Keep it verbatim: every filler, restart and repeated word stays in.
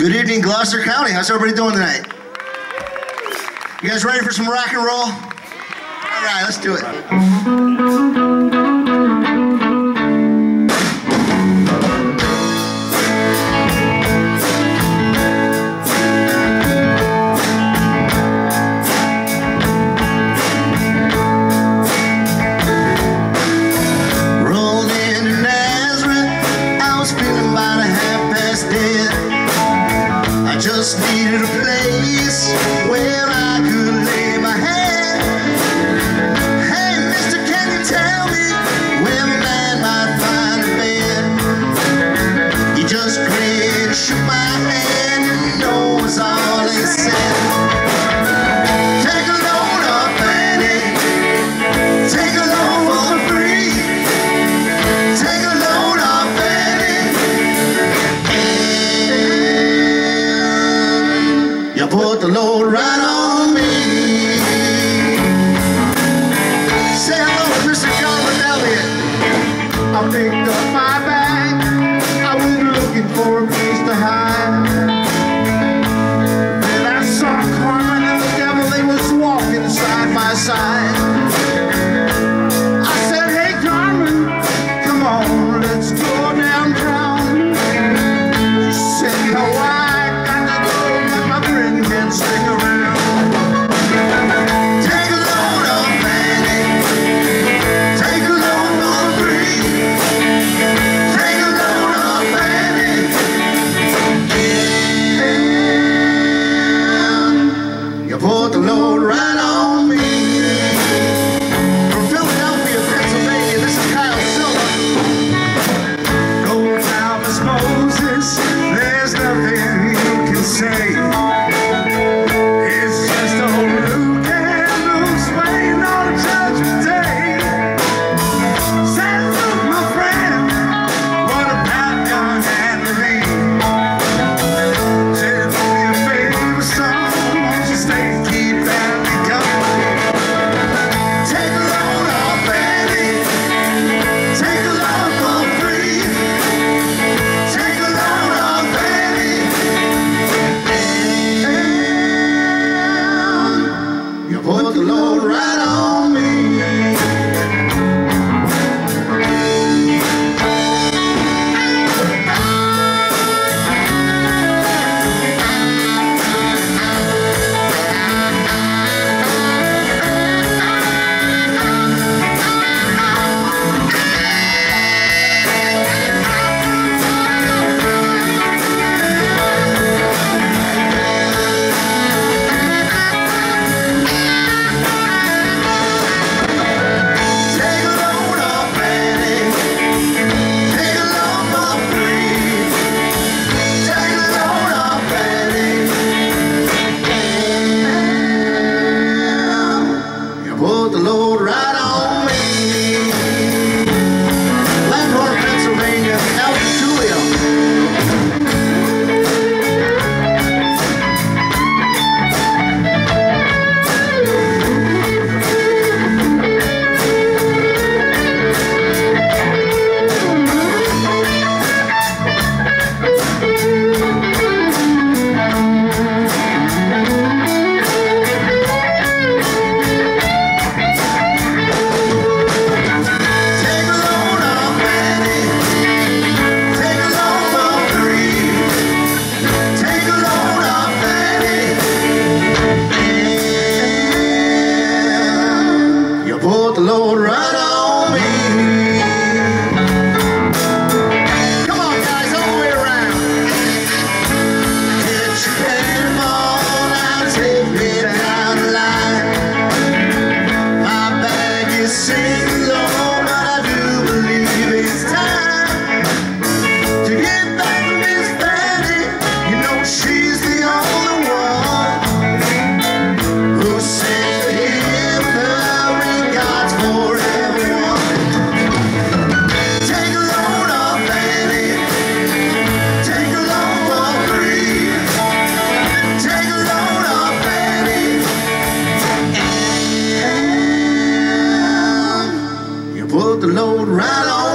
Good evening, Gloucester County. How's everybody doing tonight? You guys ready for some rock and roll? All right, let's do it. Just needed a place where I could lay my head. Hey, mister, can you tell me where a man might find a bed? He just grinned, shook my hand, and knows all he said. Take a load up, Annie. Take a load for free. Take a load up, Annie. You put the load right on me. Say hello to Mister John Medallion. I picked up my bag. I went looking for a place to hide. Then I saw Carmen and the devil. They was walking side by side. I said, hey Carmen, come on, let's go downtown. She said, no, I got to go, but my friend can't stick around. Take a load up, Annie. Take a load for free. Take a load up, Annie. And you put the load right on me. From Philadelphia, Pennsylvania, this is Kyle Silva. Go now, Miss Moses, there's nothing you can say. It's just old Luke and Luke's waiting on a judgment day. Said Luke, my friend, what about young Anne-Marie? Said, do me a favor, son, won't you stay, keep Annie company? Take a load off, Annie. Take a load for free. Take a load off, Annie. And you put the load right on me. Take a load off, Annie. Take a load for free. Take a load off, Annie. And you put the load right on me. Langhorne, Pennsylvania, Elton Julio. Take a load off, Annie. Take a load for free. Take a load off, Annie. And you put the load right on me. Come on, guys, all the way around. Get your cannonball now, take me down the line. My bag is sinking low, but I do believe it's time to get back to Miss Fanny. You know she's the only one who sent to him her regards for everyone. Take a load off, Annie. Take a load for free. Take a load off, Annie. And you put the load right on